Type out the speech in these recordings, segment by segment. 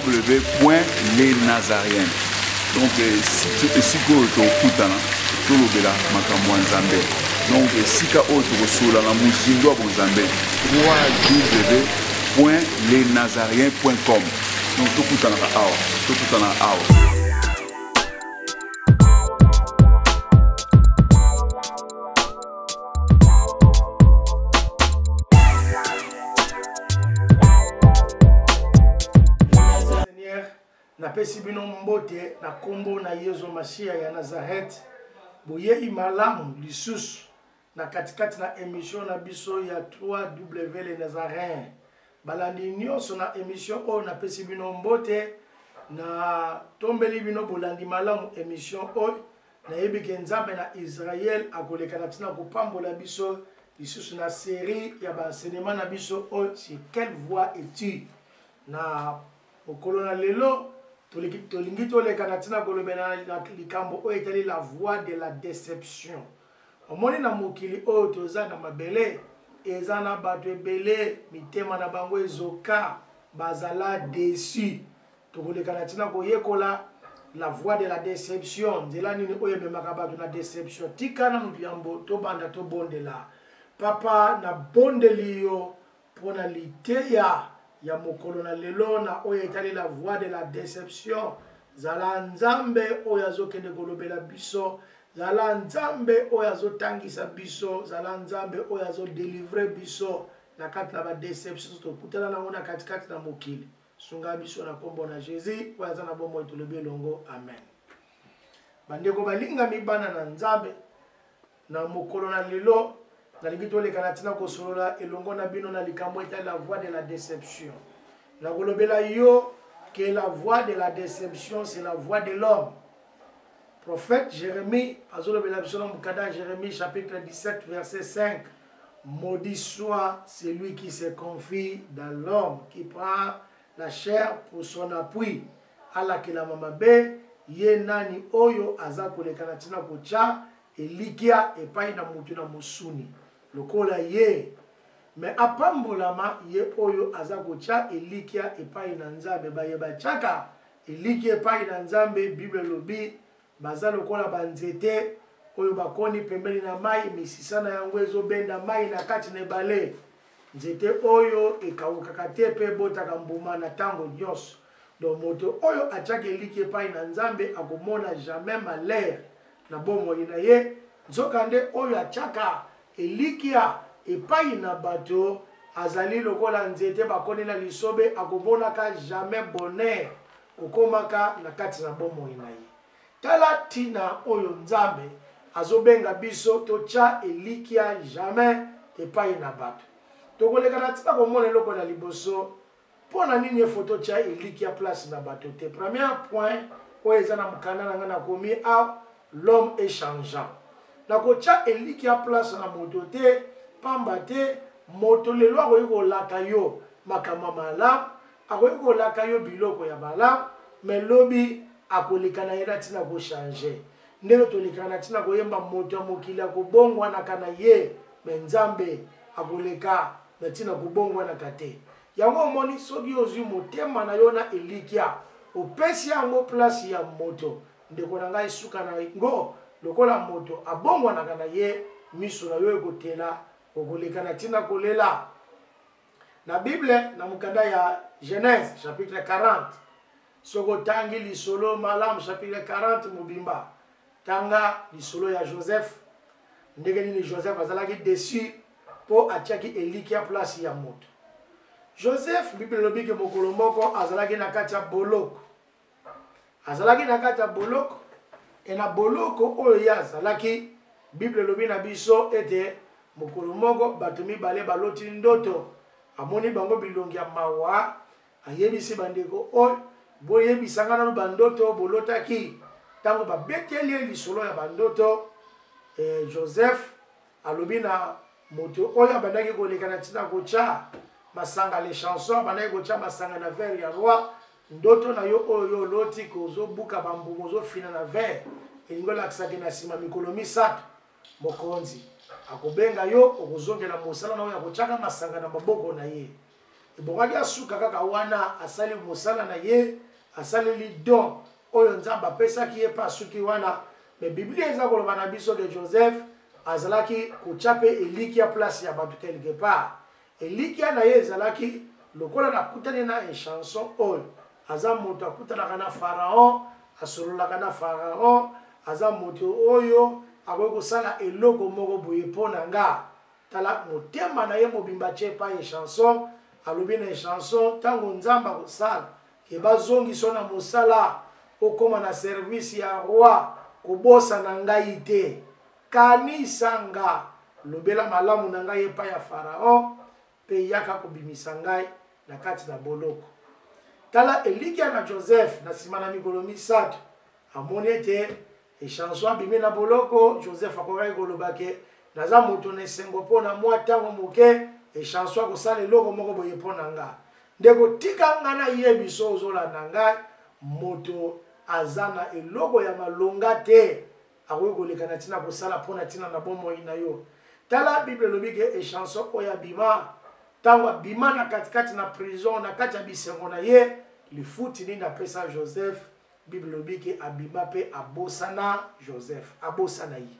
www.lesnazariens. Donc, si tu as tout le donc, si tu as www.lesnazariens.com. Donc, tout le na pesi bino mbote na kombo na Yesu Mashia ya Nazareth boye imalamu lisusu na katikati na emission na biso ya 3W les Nazariens balandi nyonso na emission o na pesi bino mbote na tombeli bino bolandi malamu emission o na yebike nzambe na Israël akolekana tina kopambola biso lisusu na série ya enseignement na biso o c'est quelle voie es-tu na okolona lelo tolingi tolekana tina kolobena likambo o etali la voie de la déception omoni na mokili o toza na mabele eza na bato ebele mitema na bango ezoka bazala déçu tokolekana tina koyekola la voie de la déception nzela nini oyo ememaka bato na déception tikana mbiambo tobanda tobondela papa na bondeli yo mpona liteya ya mokolo na lelo na oyo etali la voie de la déception zala nzambe oyo azokende kolobela biso zala nzambe oyo azotangisa biso zala nzambe oyo azodélivre biso na kati na badéception tokutana nango na katikati na mokili sunga biso na kombo na Jésus oyo aza na bomoi tolobi elongo amen. Bandeko balinga mibana na nzambe na mokolo na lelo nalingi tolekana tina kosolola elongo na bino na likambo etali la voie de la déception na kolobela yo que la voie de la déception c'est la voie de l'homme. Prophète Jérémie azolobela biso na mukada Jérémie chapitre 17 verset 5 maudit soit celui qui se confie dans l'homme qui prend la chair pour son appui alakela mamabe ye nani oyo aza kolekana tina kocha elikia epai na mutu na musuni lokola ye mais apambolama ye oyo aza kocha elikia epai na nzambe bayeba chaka elikia epai na nzambe Bible lobi baza lokola banzete oyo bakoni pembeni na mai misisana yango ezobenda mai na kati na ebale nzete oyo ekawukaka te pe botaka mbuma na tango nyonso donc moto oyo achaka elikia epai na nzambe akomona jamais malheur na bomoi na ye nzokande oyo achaka elikia epai na bato azali lokola nzete bakoni na lisobe akomonaka jamais bonheur kokomaka na kati na bomoi na ye tala tina oyo nzambe azobenga biso tocha elikia jamais epai na bato tokolekana tina komona eloko na liboso mpona nini efo tocha elikia place na bato te. Premier point oyo eza na mokanda na nga nakomi a l'homme est changeant na kocha elikia place na moto te pamba te moto lelo akoki kolaka yo makambo malamu akoki kolaka yo biloko ya malamu me lobi akolekana ye na ntina kochange ndenge tolekana ntina koyemba moto ya mokili akobongwanaka na ye me nzambe akoleka na ntina kobongwanaka te yango omoni soki ozwi motema na yo na elikia opesi yango place ya moto ndeko na ngai suka na ngo lokola moto abongwanaka na ye miso na yo ekotela okoleka na ntina kolela na Bible na mukanda ya Genèse chapitre 40 soko tangi lisolo malamu chapitre 40 mobimba tanga lisolo ya Joseph ndenge nini Joseph azalaki déçu po atiaki elikia place ya moto. Joseph Bible lobi ke mokolo moko azalaki na kati ya boloko azalaki na kati ya boloko e na boloko oyo ya azalaki Bible lobi na biso ete mokolo moko bato mibale baloti ndoto amoni bango bilongi ya mawa ayebisi bandeko oyo boyebisanga nano bandoto bolotaki tango babeteli lisolo ya bandoto Joseph alobi na moto oyo abandaki kolekana ntina kocha masanga les chansons abandaki kocha masanga na verre ya roi ndoto na yo oyo oloti kozobuka bambuma ozofina na verre elingi olakisaki na nsima mikolo misato mokonzi akobenga yo okozongela mosala na oyo akochaka masanga na maboko na ye ebongaki asuka kaka wana asali mosala na ye asaleli don oyo nzambe apesaki ye mpe asuki wana. Me biblia eza koloba na biso ke Joseph azalaki kotya mpe elikia place ya bato quelque part. Elikia na ye ezalaki lokola nakutani na echanson oyo aza moto akutanaka na Pharaon asololaka na Pharaon aza moto oyo akoki kosala eloko moko boye mpo na nga. Tala motema na ye mobimba tie epai echanson alobi na echanson ntango nzambe akosala ke bazongiso na mosala okoma na service ya roi kobosa na ngai te. Kanisa nga lobela malamu na ngai epai ya Pharaon mpe yaka kobimisa ngai na kati na boloko. Tala elikia na Joseph na nsima na mikolo misato amoni ete echanson abimi na boloko. Joseph akokaki koloba ke naza moto na esengo mpo na mwa ntango moke echanson akosala eloko moko boye mpo na nga. Ndeko tika nga na ye biso ozolanda ngai moto aza na eloko ya malonga te akoki koleka na ntina kosala mpo na ntina na bomoi na yo. Tala Bible elobi ke echanson oyo abima ntango abima na katikati na prison na kati ya bisengo na ye lifuti nini apesa Joseph. Bible elobi ke abima mpe abosana Joseph abosana ye.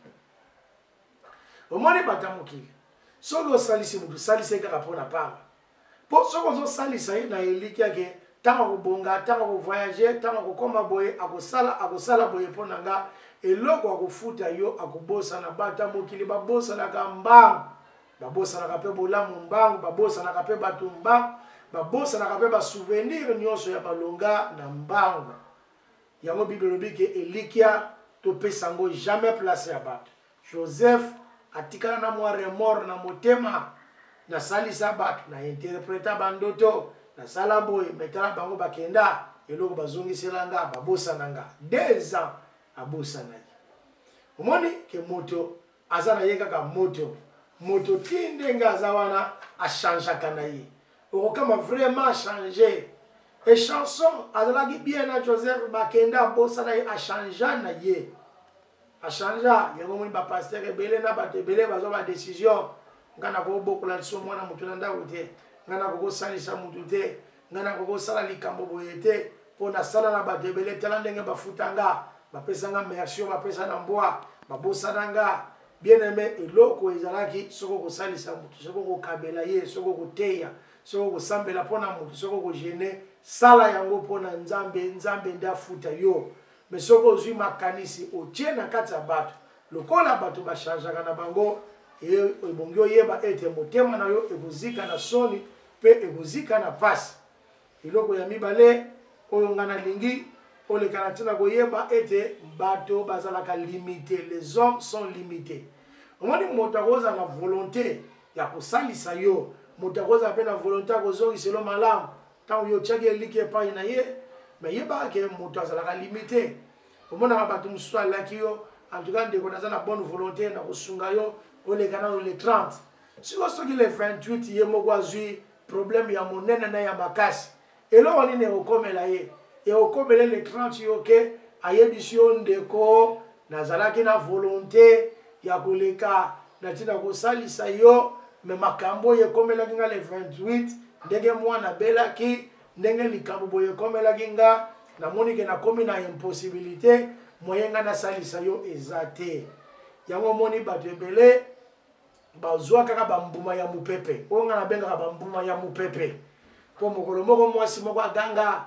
Omoni bata mokili soki osalisi motu salisa ye kaka mpo na pamba mpo soki ozosalisa ye na elikia ke ntango akobonga ntango akovoyage ntango akokoma boye akosala boye mpo na nga eloko akofuta yo akobosana. Bata mokili babosanaka mbangu babosanaka mpe bolamu mbangu babosanaka mpe bato mbangu babosanaka mpe basouvenir nyonso ya balonga na mbangu. Yango Bible elobi ke elikia topesa yango jamais place ya bato. Joseph atikala na mwa remor na motema na salisa bato na interpreta bandoto na sala boye metala bango bakenda eloko bazongisela nga babosana nga 2 ans abosana ye. Omoni ke moto aza na ye kaka moto ti ndenge aza wana achangeaka na ye okokama vraiment achange. Echanson azalaki bien na Joseph bakenda abosana ye achangea na ye achangea. Yango moni bapaster ebele na bato ebele bazwa badecision nga na kobokola liso mwana motu na ndako te nga na kokosalisa motu te nga na kokosala likambo boye te mpo nasala na bato ebele. Tala ndenge bafuta nga bapesa nga merci bapesa na mbwa babosana nga. Bien aimé eloko ezalaki soko kosalisa motu soko kokabela ye soko koteya soko kosambela mpo na motu soko kogene sala yango mpo na nzambe nde afuta yo. Me soko ozwi makanisi otie na kati ya bato lokola bato bachangeaka na bango ebongi oyeba ete motema na yo ekozika na soni mpe ekozika na pasi. Eloko ya mibale oyo nga nalingi oleka na ntina koyeba ete bato bazalaka limité. Les hommes sont limités. Omoni moto akozala na volonté ya kosalisa yo moto akozala mpe na volonté ya kozongiselo malamu ntango yo otiaki eliki epai na ye me yebaka ke moto azalaka limité. Omonaka bato mosusu alaki yo antuka ndeko naza na bonne volonté na kosunga yo oleka nano le 30 siko soki le 28 ye moko azwi problème ya monene na ya makasi eloko nini ekokomela ye ekokomela le 30 yo ke ayebisi yo ndeko nazalaki na volonté ya koleka na ntina kosalisa yo me makambo oyo ekomelaki nga le 28 ndenge mwana belaki ndenge likambo boye ekomelaki nga namoni ke nakomi na impossibilité moye nga nasalisa yo eza te. Yango moni bato ebele bazwa kaka bambuma ya mupepe oyo nga nabengaka bambuma ya mupepe mpo mokolo moko mwasi moko aganga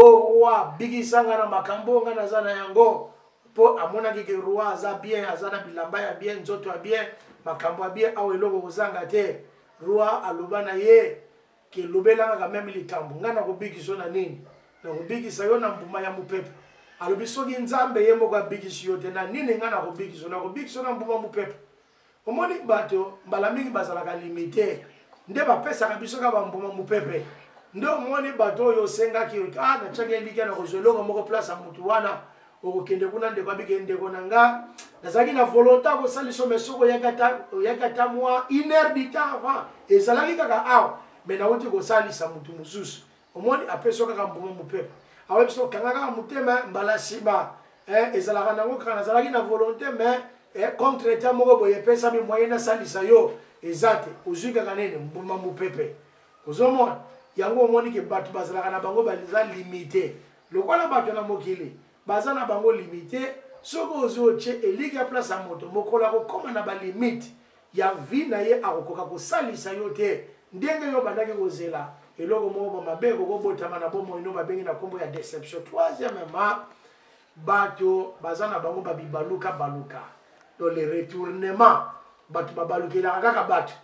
owa bikisanga na makambo nga naza na yango mpo amonaki ke roi aza bien aza na bilamba ya bien nzoto ya bien makambo ya bien awa eloko kozanga te. Roi aloba na ye ke lobelanga meme likambo nga nakobikisa na nini nakobikisa yo na mbuma ya mupepe. Alobi soki nzambe ye moko abikisi yo te na nini nga nakobikisa na mbuma mupepe. Omoni bato mbala mingi bazalaka limité nde bapesaka biso ka bambuma mupepe nde omoni bato oyo osengaki natiaki eliki na kozwa eloko moko place ya motu wana okokende kuna ndeko abike ndeko na nga nazalaki na volonté akosaliso me soko oyaki ata mwa 1 heure du temps avant ezalaki kaka awa me nauti kosalisa motu mosusu. Omoni apeso kaka mbuma mupepe awe biso kanga kaka motema mbala nsima ezalaka nango kaka nazalaki na volonté me contre ta moko boye pesa mi moyen na salisa yo eza te ozwi kaka nini mbuma mupepe. Ozomona yango omoni ke bato bazalaka na bango baza limité lokola bato na mokili baza na bango limité soki ozwi otie eliki ya place ya moto mokolo akokóma na balimite ya vi na ye akokoka kosalisa yo te ndenge yo bandaki kozela eloko moko bamabe ekokobotama na bomoi no babengi na nkombo ya déception. Troisièmement, bato baza na bango babibaluka baluka dans le retournement bato babalukelaka kaka bato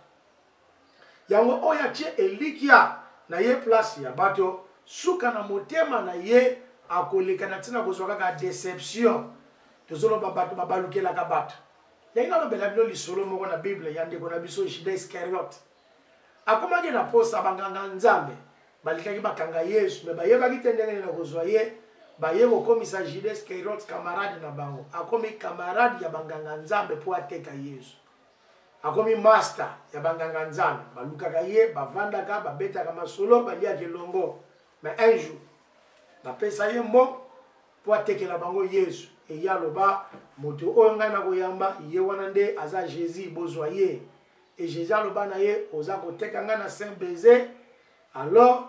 yango oyo atie elikia na ye place ya bato suka na motema na ye akoleka na ntina kozwa kaka déception tozoloba bato babalukelaka bato yangi nalobela bino lisolo moko na bible ya ndeko na biso Juda Iscariote akomaki na posa banganga nzambe balikaki bakanga Yesu me bayebaki te ndenge na kozwa ye baye kokomisa Juda Iscariote camarade na bango akomi camarade ya banganga nzambe po ateka Yesu akomi master ya banganga nzambe balukaka ye bavandaka babetaka masolo baliaki elongo mais un jour bapesa ye mbo po atekela bango Yesu eya aloba moto oyo ngai na koyamba ye wana nde aza Jésus bozwa ye et Jésus aloba na ye oza koteka ngai na Saint Baiser alors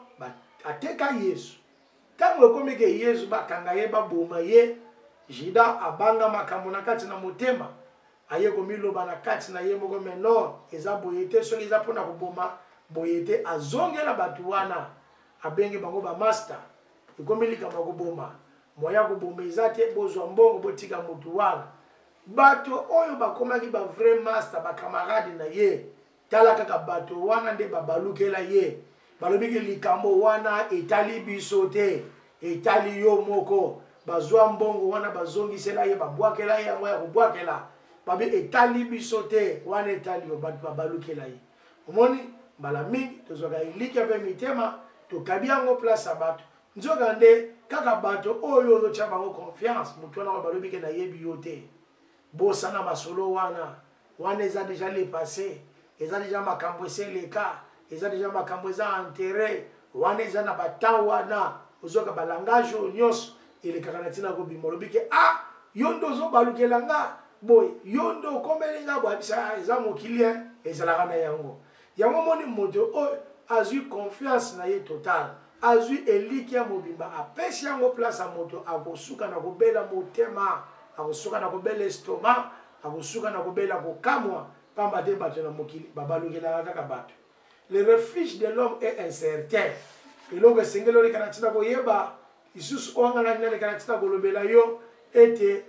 ateka Yesu ntango ekomi ke Yesu bakanga ye baboma ye Juda abanga makambo na kati na motema aye komiloba na kati na ye moko meno eza boye te soki eza mpona koboma boye te azongela bato wana abengi bango bamaster ekomi likambo koboma moya koboma eza te bozwa mbongo botika motu wana bato oyo bakomaki bavrai master bakamarade na ye tala kaka bato wana nde babalukela ye balobiki likambo wana etali biso te etali yo moko bazwa mbongo wana bazongisela ye babwakela ye yango ya kobwakela babi etali biso te wana etali yo bato babalukela ye omoni mbala mingi tozwaka eliki mpe mitema tokabi yango place ya bato nzoka nde kaka bato oyo ozotia bango confiance motu wana balobiki nayebi yo te bosana masolo wana eza deja le passé eza deja makambo eseleka eza deja makambo eza enterré wana eza na batemps wana ozoka balangage oyo nyonso elekaka na ntina kobima olobiki yo nde ozobalukela nga boye yo nde okomeli nga boye bisa eza mokili ezalaka na yango moni moto oyo azwi confiance na ye total azwi eliki ya mobimba apesi yango place ya moto akosuka na kobela motema akosuka na kobela estomac akosuka na kobela kokamwa pamba te bato na mokili babalukelaka kaka bato. Le refuge de l'homme est incertain eloko esengeli oleka na ntina koyeba lisusu oyo nga nani naleka na ntina kolobela yo ete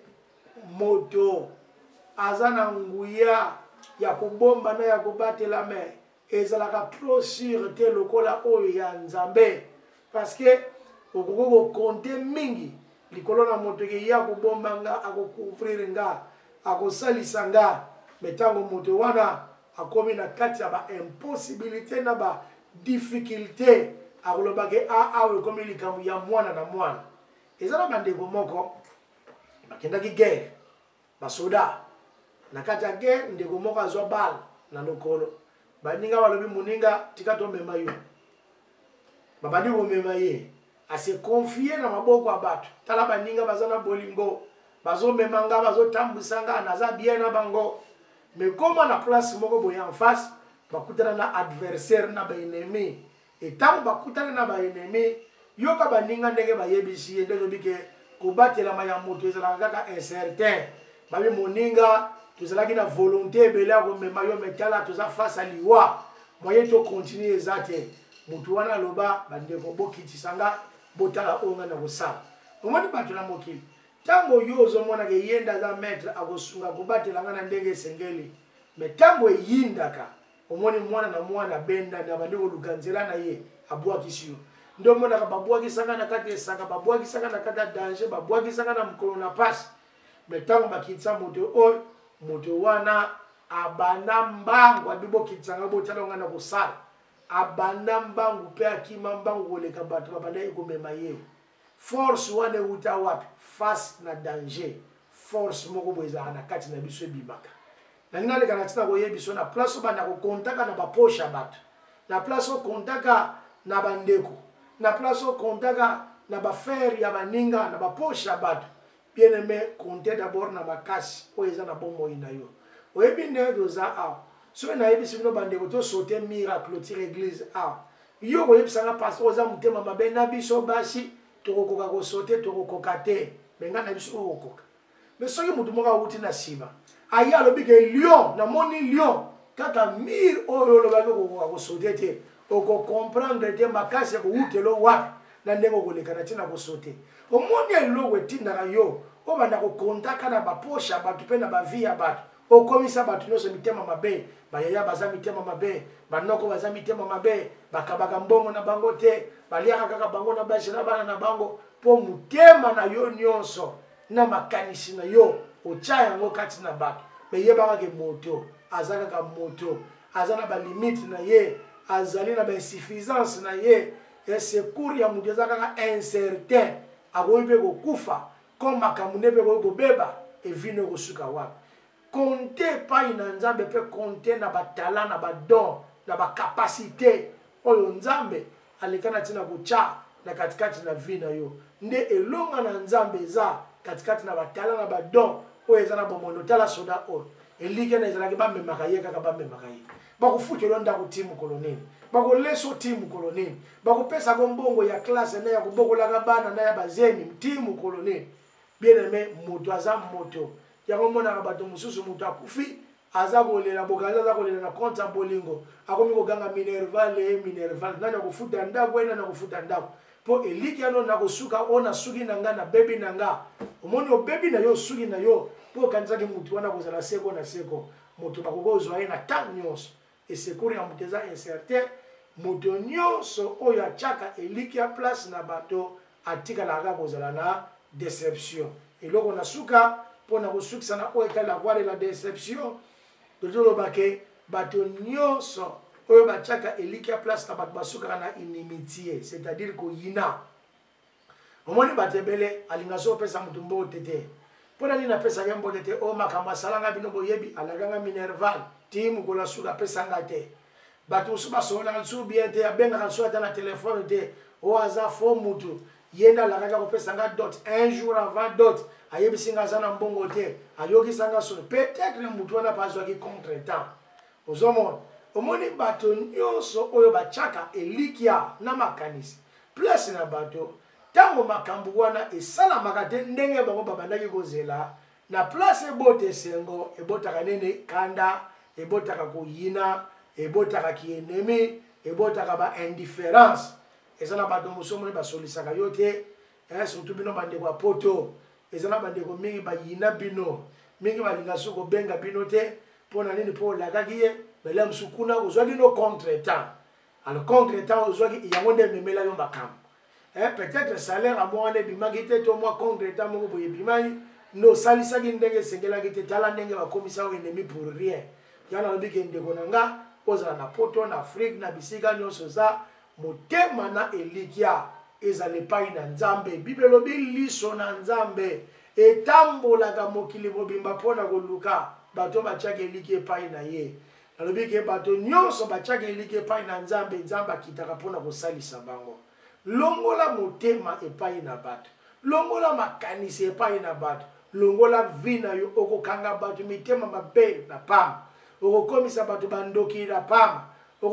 moto aza na nguya ya kobomba na ya kobatela me ezalaka trop sûr te lokola oyo ya nzambe parce que okoki kokonte mingi likolo na moto ke ya kobomba nga akocouvrir nga akosalisa nga me ntango moto wana akomi na kati ya baimpossibilité na badifficulté akolobake awa ekomi likambo ya mwana na mwana eza na bandeko moko bakendaki guerre basoda na kati ya guerre ndeko moko azwa bale na lokolo baninga balobi moninga tika tomema yo babandi komema ye ase confie na maboko ya bato tala baninga baza na bolingo bazomema nga bazotambwisa nga naza bien na bango me koma na place moko boye en face bakutana na adversaire na baennemi etango bakutana na baennemi yoka baninga ndenge bayebisi ye ndenge bike kobatelama ya moto ezalaka kaka incertain babi moninga tozalaki na volonté ebele ya komema yo metala toza face à liwa moye tokontinue eza te motu wana aloba bandeko bokitisanga botala oyo nga na kosala omoni bato na mokili ntango yo ozomonaka eyenda aza maître akosunga kobatelanga na ndenge esengeli me ntango eyindaka omoni mwana na mwana bendani abandi koluka nzela na ye abwakisi yo nde omonaka babwakisanga na kati esanga babwakisanga na kati ya danger babwakisanga na mokolo na pasi me ntango bakitisa moto oyo moto wana abanda mbangu abi bokitisanga botala nga na kosala abanda mbangu mpe akima mbangu koleka bato babanda ekomema ye force wana euta wapi face na danger force moko boye ezalaka na kati na biso ebimaka nangi naleka na ntina koyebi biso na place oyo banda kokontaka na baposhe ya bato na place oyo kontaka na bandeko na place oyo kontaka na bafere ya baninga na baposhe ya bato bien aimé compter d'abord na makasi oyo eza na bomoi na yo oyebi ndenge toza awa soki nayebisi bino bandeko tosaute mire aclotire église awa yo koyebisanga parce oza mutema mabe na biso basi tokokoka kosote tokokoka te benga na biso okoka mais soki mutu moko awuti na nsima aye alobi ke lion namoni lion kaka mire oyo olobaki okokoka kosote te okokomprendre te makasi ya kowutelo wapi na ndenge okoleka na ntina kosote omoni eloko etindaka yo obanda kokontaka na baposhe ya bato mpe na bavie ya bato okomisa bato nyonso mitema mabe bayaya baza mitema mabe banoko baza mitema mabe bakabaka mbongo na bango te baliaka kaka bango na basi na bana na bango mpo mutema na yo nyonso na makanisi na yo otya yango kati na bato meyebaka ke moto aza kaka moto aza na balimite na ye azali na bainsuffisance na ye esecours ya moto eza kaka incertain akoki mpe kokufa ko makambo nde mpe koki kobeba evino kosuka wapi konte epai na nzambe mpe konte na batala na badon na bakapasité oyo nzambe aleka na ntina kotya na katikati na vi na yo nde elonga na nzambe eza katikati na batala na badon oyo eza na bomondo tala soda oyo elike na ezalaki bamemaka ye kaka bamemaka ye bakofutela ndako ti mokolo nini bakolesa ti mokolo nini bakopesaka mbongo ya klase na ya kobokolaka bana na ya bazemi ti mokolo nini bien aimé moto aza moto yango monaka bato mosusu moto akufi aza kolela bokanzi aza kolela na compte ya bolingo akomi koganga minerval nani akofuta ndako ye nani akofuta ndako mpo eliki yano nakosuka oyo nasuki na nga na bebi na nga omoni obebi na yo osuki na yo mpo okanisaki motu wana kozala seko na seko moto bakoki ozwa ye na temps nyonso esecours ya moto eza incertain moto nyonso oyo atyaka eliki ya place na bato atikalaka kozala na déception eloko na suka mpo na kosukisa na oyo ekali avoir la déception tozolobake bato nyonso oyo batyaka eliki ya place na bato basukaka na inimitié c'est-à-dire koyina omoni bato ebele alinga so opesa moto mbote te mpo na nini apesaka mbote te oyo makambo asalanga bino boyebi alakanga minerval ti mokolo asuka apesanga te bato mosusu basololaka lisusu bien te abengaka lisusu ata na telefone te oyo aza fo mutu ye nde alakaki akopesanga dot un jour avant dot ayebisinga aza na mbongo te ayokisanga solo peut-être mutu wana mpe azwaki contretemps ozomona omoni bato nyonso oyo batyaka elikia na makanisi place na bato ntango makambo wana esalamaka te ndenge bango babandaki kozela na place ebota esengo ebotaka nene kanda ebotaka koyina ebotaka kienemi ebotaka baindifférence eza na bato mosusu omoni basolisaka yo te surtout bino bandeko ya poto eza na bandeko mingi bayina bino mingi balinga so kobenga bino te mpo na nini mpo olakaki ye bele mosu kuna ozwaki no contretemps alors contretemps ozwaki yango nde ememela yo makambo peut-être salaire amo wana ebimaki te to mwa contretemps moko boye ebimaki nde osalisaki ndenge esengelaki te tala ndenge bakomisa oyo enemi pour rien yana alobi ke ndeko na nga ozala na poto na afrique na bisika nyonso eza motema na elikia ezala epai na nzambe bible elobi liso na nzambe etambolaka mokili mobimba mpo na koluka bato batyaka eliki epai na ye nalobi ke bato nyonso batyaka eliki epai na nzambe nzambe akitaka mpo na kosalisa bango longola motema epai na bato longola makanisi epai na bato longola vi na yo okokanga bato mitema mabe na pamba okokomisa bato bandoki na pamba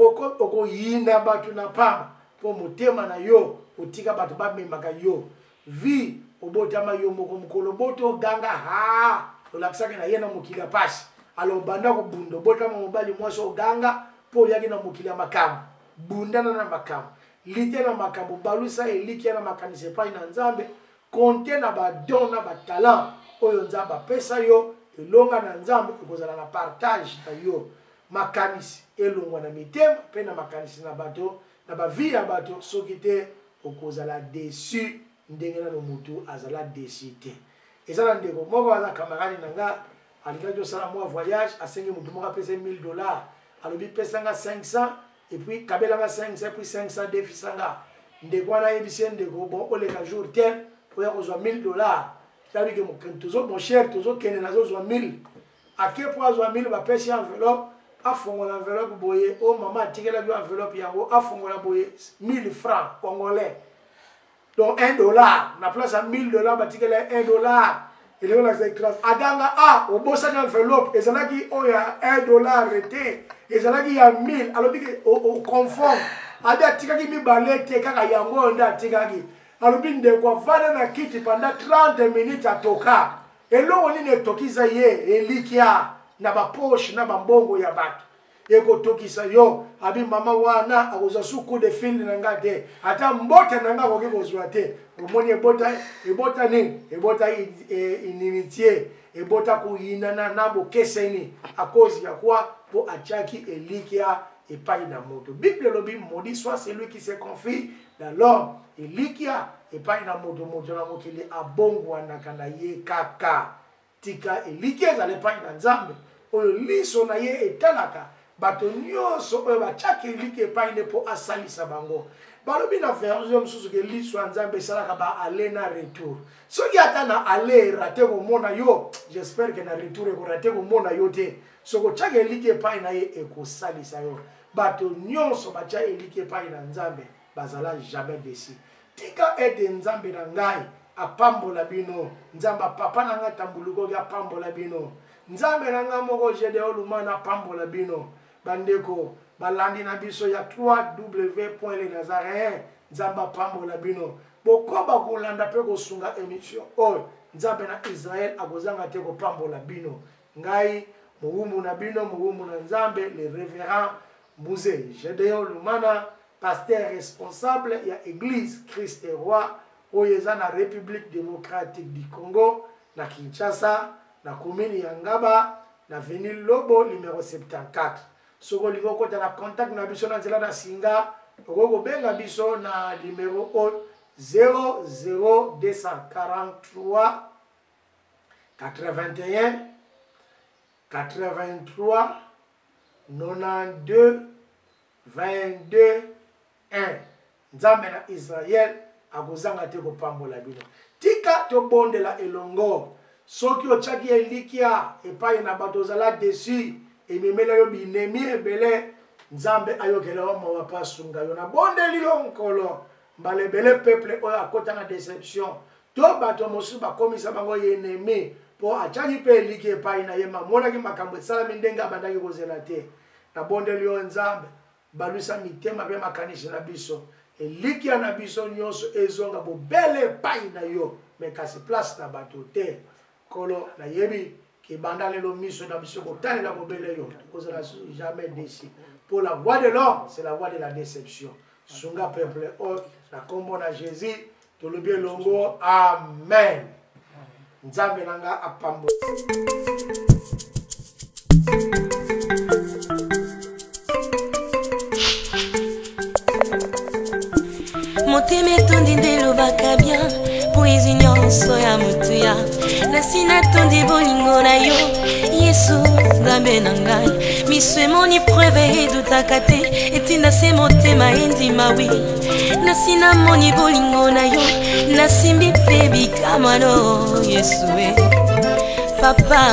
okoyina bato na pamba mpo motema na yo otika bato bamemaka yo vi obotama yo moko mokolo boto oganga ha olakisaki na ye na mokili ya pasi alo obanda kobunda obotama mobali mwasi oganga mpo oyaki na mokili ya makambo bundana na makambo lite na makambo balusa elikia na makanisi epai na nzambe konte na badon na batalant oyo nzambe apesa yo elonga na nzambe ekozala na partage na yo makanisi elongwa na mitema mpe na makanisi na bato na bavi ya bato soki te okozala desu ndenge nano mutu azala desu te eza na ndeko moko aza kamarani na nga alikaki osala mwa voyage asengi mutu moko apesa $1000 alobi pesanga 500 epuis kabelanga 500 epuis 500 defisanga ndeko wana ayebisi ye ndeko bon oleka jour tel oya kozwa $1000 tabike mon cher tozokende nazozwa 1000 ake po azwa 1000 bapesi enveloppe afongola enveloppe boye o mama atikelaki enveloppe yango afongola boye 1000 francs congolais donc $1 na place ya $1000 batikela $1 eleko na classe aganga obosaki enveloppe ezalaki oyo ya $1 te ezalaki ya 1000 alobi ke oconfond abi atikaki mibale te kaka yango nde atikaki alobi ndeko avanda na kiti pendant 30 minutes atoka elongo nini etokiza ye elikia na bapoche na bambongo ya bato ekotokisa yo abi mama wana akozwa suku de fil na nga te ata mbota na nga akoki kozwa te omoni ebota nini ebota inimitié ebota kuyinana na bokeseni akozi ya kwa po atiaki elikia epai na moto. Bible lobi maudit soit celui qui se confie dans l'homme. Elikia epai na moto moto na mokili abongwanaka na ye kaka tika elikia ezala epai na nzambe oyo liso na ye etalaka bato nyonso oyo batiaki elikia epai ne po asalisa bango. Balobi na version mosusu ke liso ya nzambe esalaka baale na retour. Soki ata na ale rate komona yo, j'espère que na retour ekorate komona yo te. Soko tiaki elikia epai na ye ekosalisa yo. Bato nyonso batia elikia epai na nzambe bazala jamais déçu. Tika ete nzambe na ngai apambola bino, nzamba papa na ngai tambuluko ya apambola bino, nzambe na ngai moko Gédéon Lumana apambola bino. Bandeko balandi na biso ya www.lenazaréen nzamba apambola bino. Bokoba kolanda pe kosunga émission oyo nzambe na Israël akozanga te kopambola bino. Ngai mugumu na bino, mugumu na nzambe, le révérend Mouzé Gédéon Lumana, pasteur responsable ya Église Christ et Roi oyeza na République démocratique du Congo na Kinshasa na commune ya Ngaba na avenue Lobo numéro 74. Soko lingo kota na contact na biso na nzela na singa okoko benga biso na numéro 00243 81 83 92 22 1. Nzambe na Israël akozanga te kopambola bino. Tika tobondela elongo. Soki otiaki elikia epai na bato ozala dessus ememela yo binemi ebele nzambe ayokela yo mawa pasunga yo na bondeli yo nkolo mbalebele peuple oyo akota na déception to bato mosusu bakomisa bango ye ennemi po atiaki mpe elikia epai na ye mamonaki makambo esalami ndenge abandaki kozela te na bondeli yo nzambe balusa mitema pe makanisi na biso elikia na biso nyonso ezonga bobele epai na yo me kasi place na bato te kolo na yebi ki banda lelo miso na biso kotalela bobele yo kozala jamais déçu. Pour la voix de l'homme c'est la voix de la déception. Sunga peuple o na kombo na Jésus tolobi longo amen. Nzambe nanga apambo. Motema etondi nde lobaka bien poésie nyonso ya motuya nasi natondi bolingo na yo Yesu nzambe na ngai miso emoni preuve edutaka te etinda se motema endima wi nasi namoni bolingo na yo nasimbi mpe bikamano Yesu e papa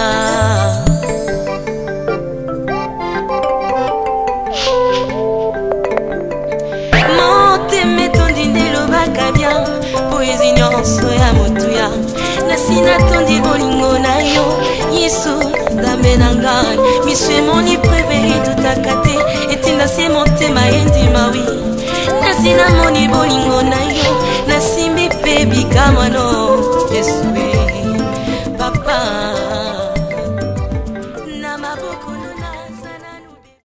bien poésie nyonso ya motuya nasi natondi bolingo na yo Yesu nzambe na ngai miso emoni preuve edutaka te etinda se motema endima wi nasi namoni bolingo na yo nasimbi mpe bikamano